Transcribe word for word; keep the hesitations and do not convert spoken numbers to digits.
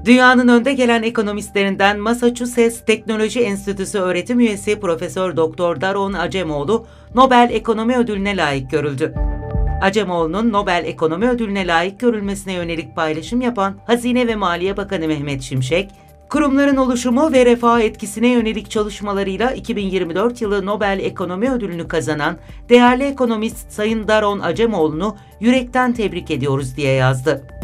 Dünyanın önde gelen ekonomistlerinden Massachusetts Teknoloji Enstitüsü öğretim üyesi Profesör Doktor Daron Acemoğlu, Nobel Ekonomi Ödülü'ne layık görüldü. Acemoğlu'nun Nobel Ekonomi Ödülü'ne layık görülmesine yönelik paylaşım yapan Hazine ve Maliye Bakanı Mehmet Şimşek, kurumların oluşumu ve refah etkisine yönelik çalışmalarıyla iki bin yirmi dört yılı Nobel Ekonomi Ödülünü kazanan değerli ekonomist Sayın Daron Acemoğlu'nu yürekten tebrik ediyoruz diye yazdı.